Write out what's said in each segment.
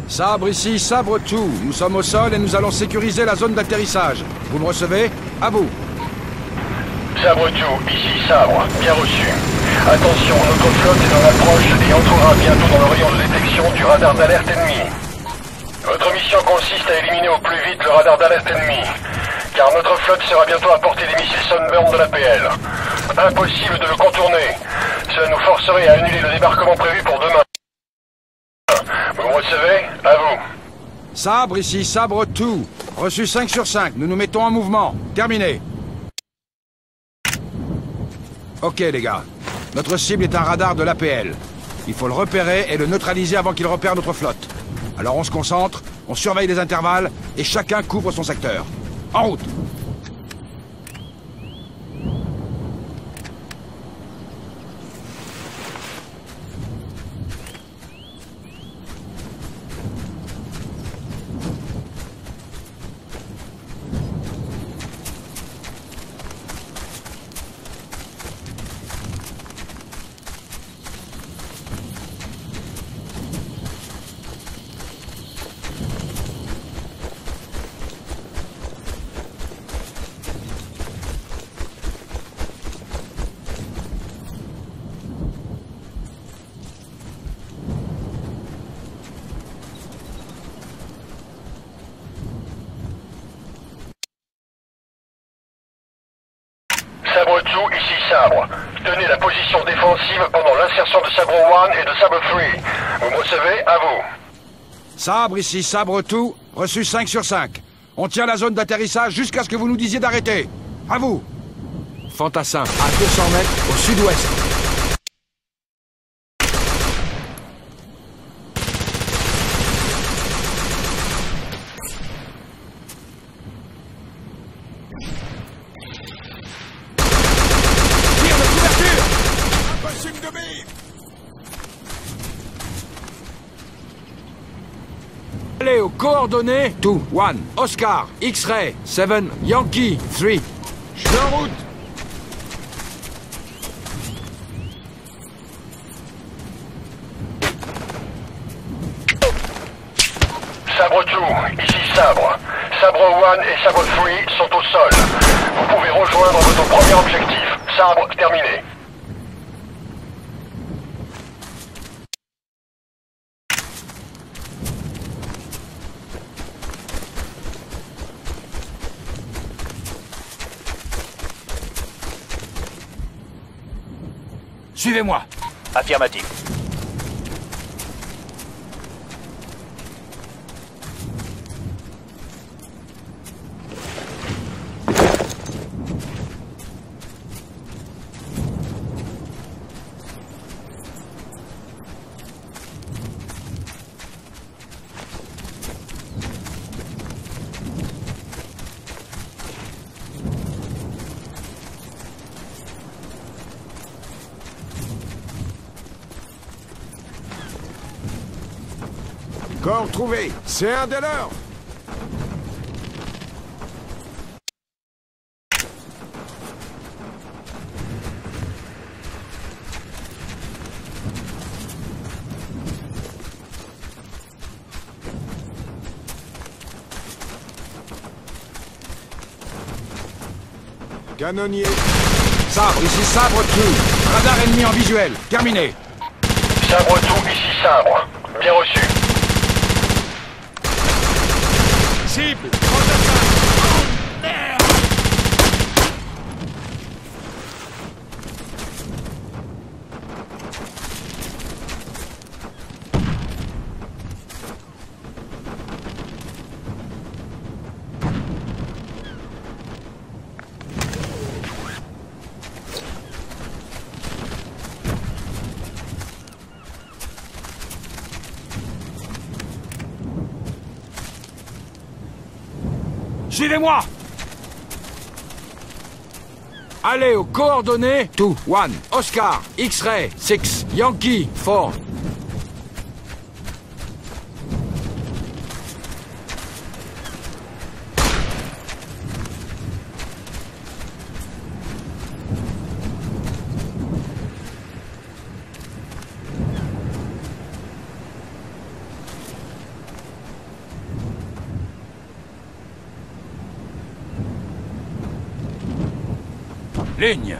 Sabre ici, Sabre tout. Nous sommes au sol et nous allons sécuriser la zone d'atterrissage. Vous me recevez? À vous. Sabre tout, ici Sabre, bien reçu. Attention, notre flotte est dans l'approche et entrera bientôt dans le rayon de détection du radar d'alerte ennemi. Votre mission consiste à éliminer au plus vite le radar d'alerte ennemi, car notre flotte sera bientôt à portée des missiles Sunburn de l'APL. Impossible de le contourner. Cela nous forcerait à annuler le débarquement prévu pour demain. Vous me recevez? À vous. Sabre ici, Sabre tout. Reçu 5 sur 5. Nous nous mettons en mouvement. Terminé. Ok les gars. Notre cible est un radar de l'APL. Il faut le repérer et le neutraliser avant qu'il repère notre flotte. Alors on se concentre, on surveille les intervalles et chacun couvre son secteur. En route! Sabre tout, ici Sabre. Tenez la position défensive pendant l'insertion de Sabre 1 et de Sabre 3. Vous me recevez? À vous. Sabre ici, Sabre tout. Reçu 5 sur 5. On tient la zone d'atterrissage jusqu'à ce que vous nous disiez d'arrêter. À vous. Fantassin, à 200 mètres au sud-ouest. Allez aux coordonnées 2, 1, Oscar, X-Ray, 7, Yankee, 3. Je suis en route. Sabre tout, ici Sabre. Sabre 1 et Sabre 3 sont au sol. Vous pouvez rejoindre votre premier objectif. Sabre terminé. Suivez-moi. Affirmatif. Corps trouvé. C'est un de leurs. Canonnier. Sabre ici, Sabre tout. Radar ennemi en visuel. Terminé. Sabre tout, ici Sabre. Bien reçu. Cible. Suivez-moi. Allez aux coordonnées 2, 1, Oscar, X-Ray, 6, Yankee, 4. Ligne.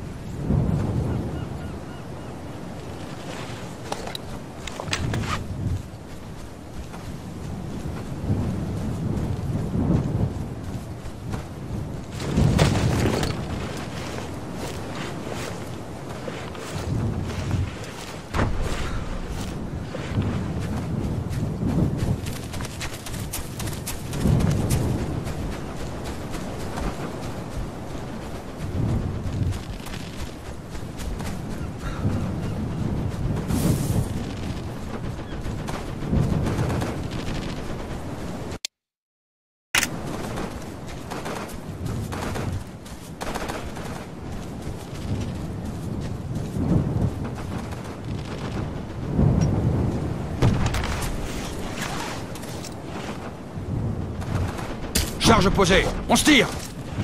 Charge posée. On se tire.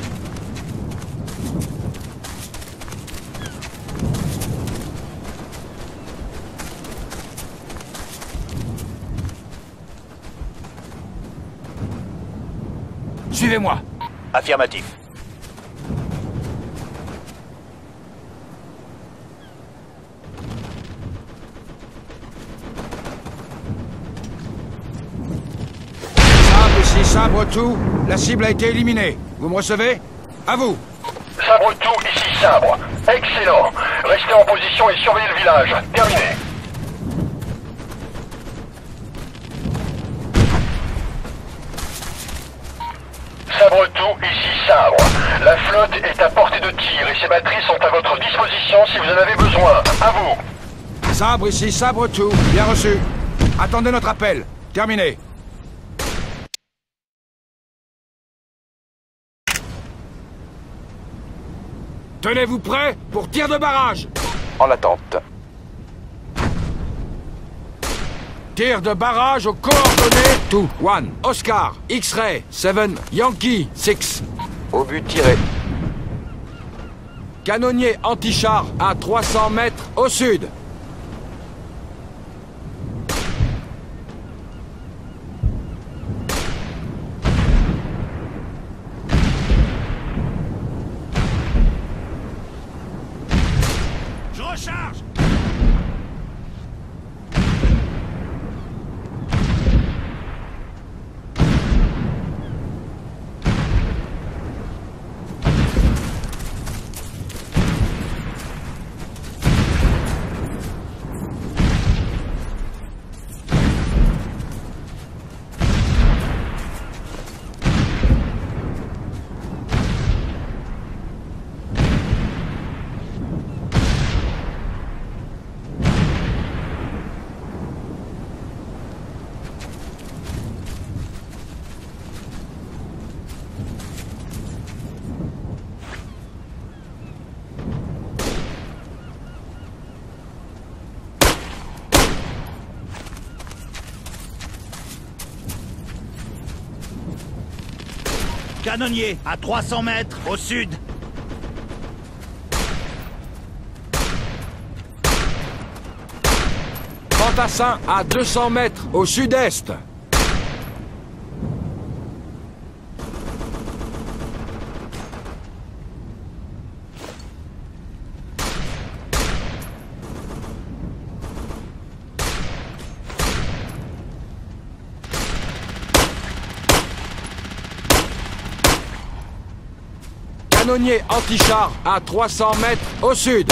Suivez-moi. Affirmatif. Sabre ici, sabre tout. La cible a été éliminée. Vous me recevez? À vous. Sabre tout, ici Sabre. Excellent. Restez en position et surveillez le village. Terminé. Sabre tout, ici Sabre. La flotte est à portée de tir et ses batteries sont à votre disposition si vous en avez besoin. À vous. Sabre ici, sabre tout. Bien reçu. Attendez notre appel. Terminé. Tenez-vous prêts pour tir de barrage. En attente. Tir de barrage aux coordonnées. 2, 1, Oscar, X-Ray, 7, Yankee, 6. Au but tiré. Canonnier anti-char à 300 mètres au sud. Je recharge! Canonnier, à 300 mètres, au sud. Fantassin à 200 mètres au sud-est. Canonnier anti-char à 300 mètres au sud.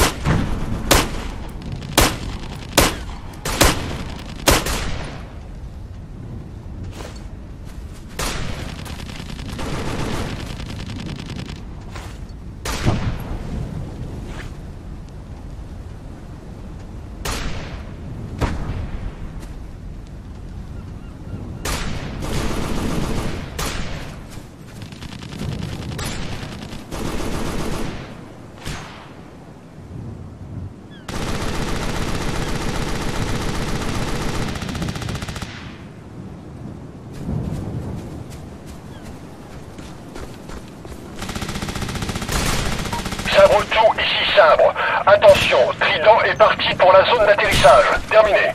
Sabre tout, ici Sabre. Attention, Trident est parti pour la zone d'atterrissage. Terminé.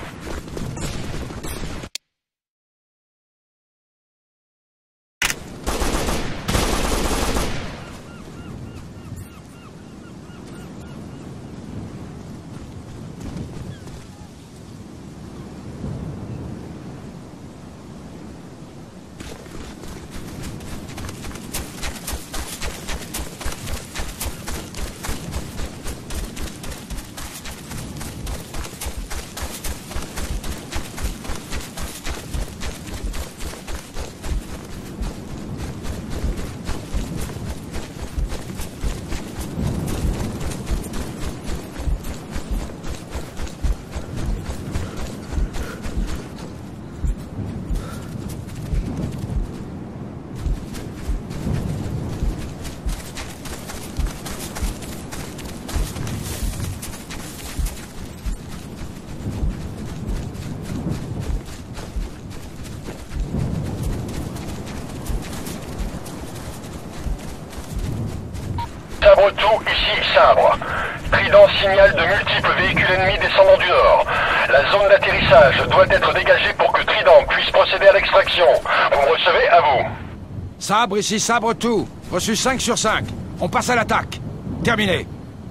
Sabre tout, ici Sabre. Trident signale de multiples véhicules ennemis descendant du nord. La zone d'atterrissage doit être dégagée pour que Trident puisse procéder à l'extraction. Vous me recevez, à vous. Sabre ici, Sabre tout. Reçu 5 sur 5. On passe à l'attaque. Terminé.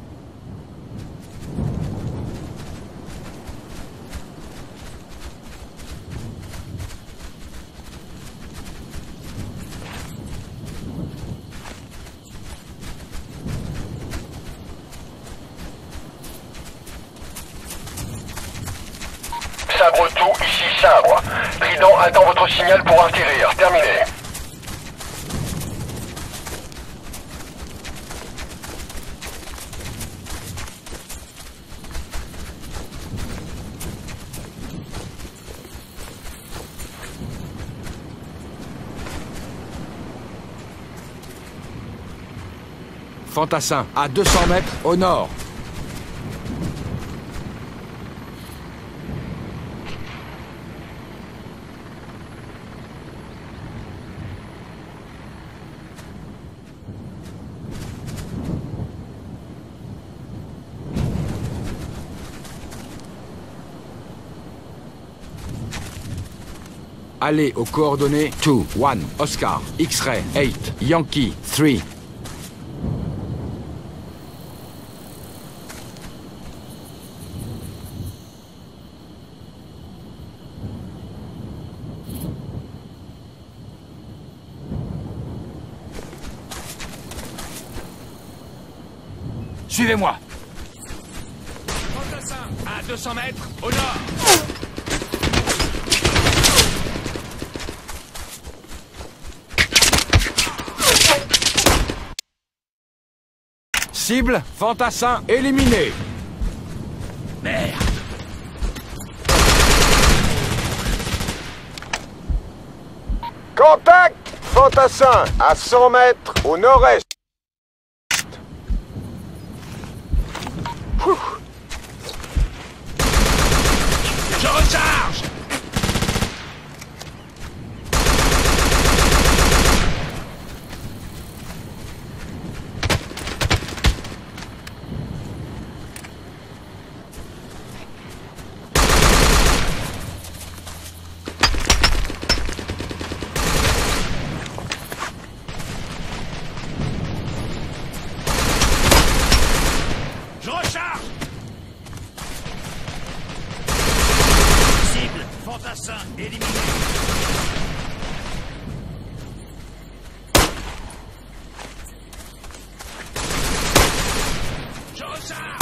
Sabre tout, ici Sabre. Trident attend votre signal pour atterrir. Terminé. Fantassin, à 200 mètres au nord. Allez aux coordonnées 2, 1, Oscar, X-Ray, 8, Yankee, 3. Suivez-moi. Fantassin, à 200 mètres, au nord. Cible, Fantassin, éliminé. Merde. Contact! Fantassin, à 100 mètres au nord-est. Je recharge. Je recharge. Cible, Fantassin, éliminé. Je recharge.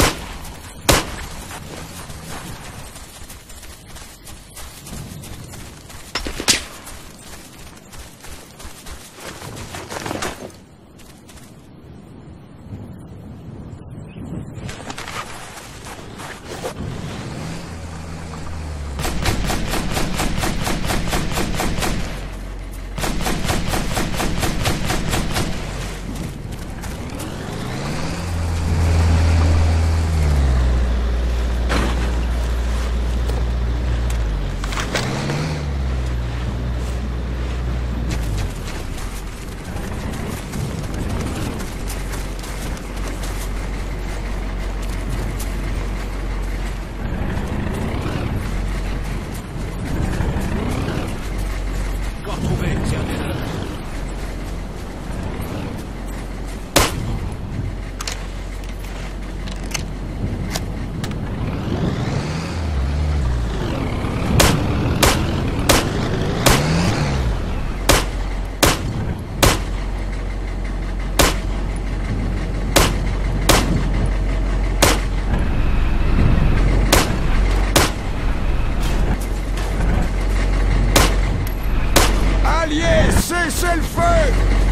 Cessez le feu!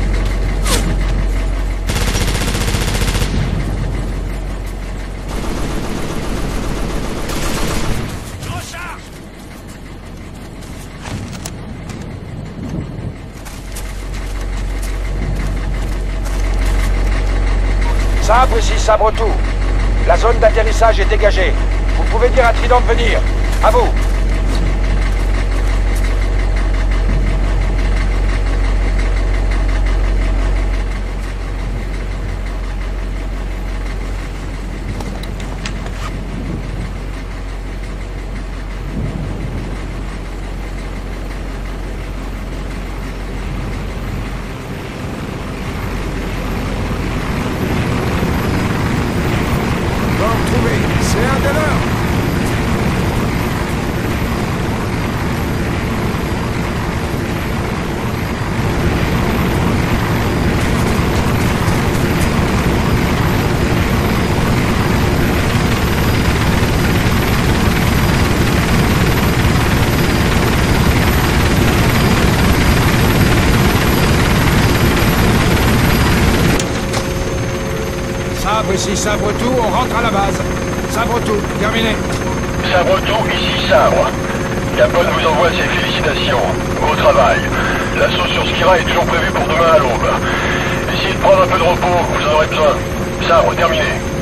Je recharge. Sabre ici, Sabre tout. La zone d'atterrissage est dégagée. Vous pouvez dire à Trident de venir. À vous. Sabre ici, Sabre-tout, on rentre à la base. Sabre-tout, terminé. Sabre-tout, ici Sabre. Capone vous envoie ses félicitations. Beau travail. L'assaut sur Skira est toujours prévu pour demain à l'aube. Essayez de prendre un peu de repos, vous en aurez besoin. Sabre, terminé.